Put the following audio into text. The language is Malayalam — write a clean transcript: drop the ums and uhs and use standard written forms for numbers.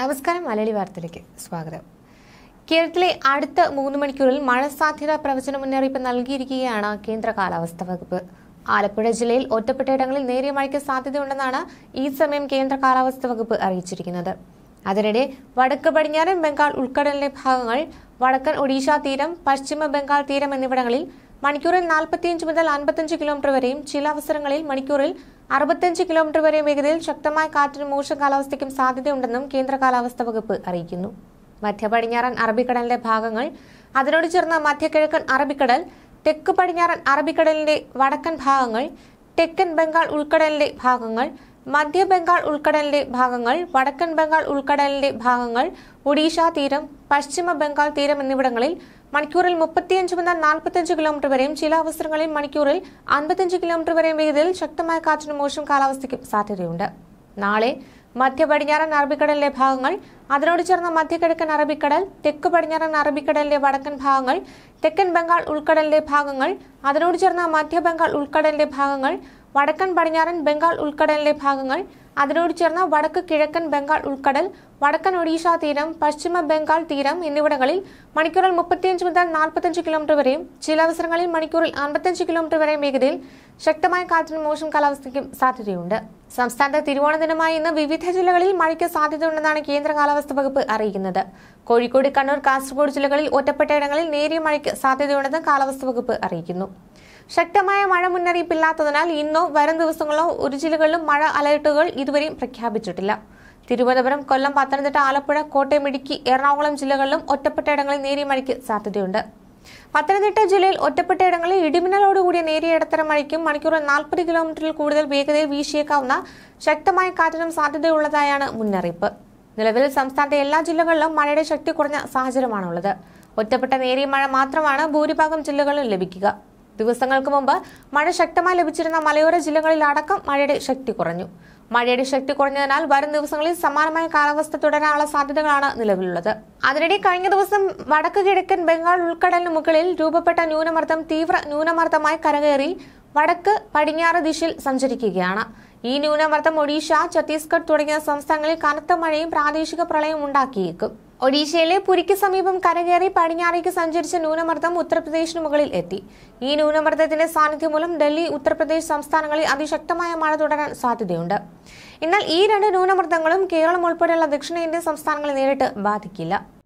നമസ്കാരം. മലയാളി വാർത്തയിലേക്ക് സ്വാഗതം. കേരളത്തിലെ അടുത്ത 3 മണിക്കൂറിൽ മഴ സാധ്യതാ പ്രവചന മുന്നറിയിപ്പ് നൽകിയിരിക്കുകയാണ് കേന്ദ്ര കാലാവസ്ഥാ വകുപ്പ്. ആലപ്പുഴ ജില്ലയിൽ ഒറ്റപ്പെട്ടയിടങ്ങളിൽ നേരിയ മഴയ്ക്ക് സാധ്യതയുണ്ടെന്നാണ് ഈ സമയം കേന്ദ്ര കാലാവസ്ഥാ വകുപ്പ് അറിയിച്ചിരിക്കുന്നത്. അതിനിടെ വടക്ക് പടിഞ്ഞാറൻ ബംഗാൾ ഉൾക്കടലിലെ ഭാഗങ്ങൾ, വടക്കൻ ഒഡീഷ തീരം, പശ്ചിമ ബംഗാൾ തീരം എന്നിവിടങ്ങളിൽ മണിക്കൂറിൽ 45 മുതൽ 55 കിലോമീറ്റർ വരെയും ചില അവസരങ്ങളിൽ മണിക്കൂറിൽ 65 കിലോമീറ്റർ വരെയും വേഗതയിൽ ശക്തമായ കാറ്റിനും മോശം കാലാവസ്ഥയ്ക്കും സാധ്യതയുണ്ടെന്നും കേന്ദ്ര കാലാവസ്ഥാ വകുപ്പ് അറിയിക്കുന്നു. മധ്യ പടിഞ്ഞാറൻ അറബിക്കടലിന്റെ ഭാഗങ്ങൾ, അതിനോട് ചേർന്ന മധ്യകിഴക്കൻ അറബിക്കടൽ, തെക്ക് പടിഞ്ഞാറൻ അറബിക്കടലിന്റെ വടക്കൻ ഭാഗങ്ങൾ, തെക്കൻ ബംഗാൾ ഉൾക്കടലിന്റെ ഭാഗങ്ങൾ, മധ്യ ബംഗാൾ ഉൾക്കടലിന്റെ ഭാഗങ്ങൾ, വടക്കൻ ബംഗാൾ ഉൾക്കടലിന്റെ ഭാഗങ്ങൾ, ഒഡീഷ തീരം, പശ്ചിമ ബംഗാൾ തീരം എന്നിവിടങ്ങളിൽ മണിക്കൂറിൽ 35 മുതൽ 45 കിലോമീറ്റർ വരെയും ചില അവസരങ്ങളിൽ മണിക്കൂറിൽ 55 കിലോമീറ്റർ വരെയും വേഗതയിൽ ശക്തമായ കാറ്റിനും മോശം കാലാവസ്ഥയ്ക്കും സാധ്യതയുണ്ട്. നാളെ മധ്യ പടിഞ്ഞാറൻ അറബിക്കടലിലെ ഭാഗങ്ങൾ, അതിനോട് ചേർന്ന മധ്യകിഴക്കൻ അറബിക്കടൽ, തെക്ക് പടിഞ്ഞാറൻ അറബിക്കടലിന്റെ വടക്കൻ ഭാഗങ്ങൾ, തെക്കൻ ബംഗാൾ ഉൾക്കടലിന്റെ ഭാഗങ്ങൾ, അതിനോട് ചേർന്ന മധ്യ ബംഗാൾ ഉൾക്കടലിന്റെ ഭാഗങ്ങൾ, വടക്കൻ പടിഞ്ഞാറൻ ബംഗാൾ ഉൾക്കടലിന്റെ ഭാഗങ്ങൾ, അതിനോട് ചേർന്ന വടക്ക് കിഴക്കൻ ബംഗാൾ ഉൾക്കടൽ, വടക്കൻ ഒഡീഷ തീരം, പശ്ചിമ ബംഗാൾ തീരം എന്നിവിടങ്ങളിൽ മണിക്കൂറിൽ 35 മുതൽ 45 കിലോമീറ്റർ വരെയും ചില അവസരങ്ങളിൽ മണിക്കൂറിൽ 55 കിലോമീറ്റർ വരെയും വേഗതയിൽ ശക്തമായ കാറ്റിനും മോശം കാലാവസ്ഥയ്ക്കും സാധ്യതയുണ്ട്. സംസ്ഥാനത്ത് തിരുവോണ ദിനമായി ഇന്ന് വിവിധ ജില്ലകളിൽ മഴയ്ക്ക് സാധ്യതയുണ്ടെന്നാണ് കേന്ദ്ര കാലാവസ്ഥാ വകുപ്പ് അറിയിക്കുന്നത്. കോഴിക്കോട്, കണ്ണൂർ, കാസർഗോഡ് ജില്ലകളിൽ ഒറ്റപ്പെട്ടയിടങ്ങളിൽ നേരിയ മഴയ്ക്ക് സാധ്യതയുണ്ടെന്ന് കാലാവസ്ഥാ വകുപ്പ് അറിയിക്കുന്നു. ശക്തമായ മഴ മുന്നറിയിപ്പില്ലാത്തതിനാൽ ഇന്നോ വരും ദിവസങ്ങളോ ഒരു ജില്ലകളിലും മഴ അലർട്ടുകൾ ഇതുവരെയും പ്രഖ്യാപിച്ചിട്ടില്ല. തിരുവനന്തപുരം, കൊല്ലം, പത്തനംതിട്ട, ആലപ്പുഴ, കോട്ടയം, ഇടുക്കി, എറണാകുളം ജില്ലകളിലും ഒറ്റപ്പെട്ടയിടങ്ങളിൽ നേരിയ മഴയ്ക്ക് സാധ്യതയുണ്ട്. പത്തനംതിട്ട ജില്ലയിൽ ഒറ്റപ്പെട്ടയിടങ്ങളിൽ ഇടിമിന്നലോടുകൂടിയ നേരിയ ഇടത്തരം മഴയ്ക്കും മണിക്കൂറിൽ 40 കിലോമീറ്ററിൽ കൂടുതൽ വേഗതയിൽ വീശിയേക്കാവുന്ന ശക്തമായ കാറ്റിനും സാധ്യതയുള്ളതായാണ് മുന്നറിയിപ്പ്. നിലവിൽ സംസ്ഥാനത്തെ എല്ലാ ജില്ലകളിലും മഴയുടെ ശക്തി കുറഞ്ഞ സാഹചര്യമാണുള്ളത്. ഒറ്റപ്പെട്ട നേരിയ മഴ മാത്രമാണ് ഭൂരിഭാഗം ജില്ലകളിലും ലഭിക്കുക. ദിവസങ്ങൾക്ക് മുമ്പ് മഴ ശക്തമായി ലഭിച്ചിരുന്ന മലയോര ജില്ലകളിൽ അടക്കം മഴയുടെ ശക്തി കുറഞ്ഞു. മഴയുടെ ശക്തി കുറഞ്ഞതിനാൽ വരും ദിവസങ്ങളിൽ സമാനമായ കാലാവസ്ഥ തുടരാനുള്ള സാധ്യതകളാണ് നിലവിലുള്ളത്. അതിനിടെ കഴിഞ്ഞ ദിവസം വടക്ക് കിഴക്കൻ ബംഗാൾ ഉൾക്കടലിന് മുകളിൽ രൂപപ്പെട്ട ന്യൂനമർദ്ദം തീവ്ര ന്യൂനമർദ്ദമായി കരകയറി വടക്ക് പടിഞ്ഞാറ് ദിശയിൽ സഞ്ചരിക്കുകയാണ്. ഈ ന്യൂനമർദ്ദം ഒഡീഷ, ഛത്തീസ്ഗഡ് തുടങ്ങിയ സംസ്ഥാനങ്ങളിൽ കനത്ത മഴയും പ്രാദേശിക പ്രളയവും ഉണ്ടാക്കിയേക്കും. ഒഡീഷയിലെ പുരിക്ക് സമീപം കരകയറി പടിഞ്ഞാറേക്ക് സഞ്ചരിച്ച ന്യൂനമർദ്ദം ഉത്തർപ്രദേശിന് മുകളിൽ എത്തി. ഈ ന്യൂനമർദ്ദത്തിന്റെ സാന്നിധ്യം മൂലം ഡൽഹി, ഉത്തർപ്രദേശ് സംസ്ഥാനങ്ങളിൽ അതിശക്തമായ മഴ തുടരാൻ സാധ്യതയുണ്ട്. എന്നാൽ ഈ 2 ന്യൂനമർദ്ദങ്ങളും കേരളം ഉൾപ്പെടെയുള്ള ദക്ഷിണേന്ത്യൻ സംസ്ഥാനങ്ങളെ നേരിട്ട് ബാധിക്കില്ല.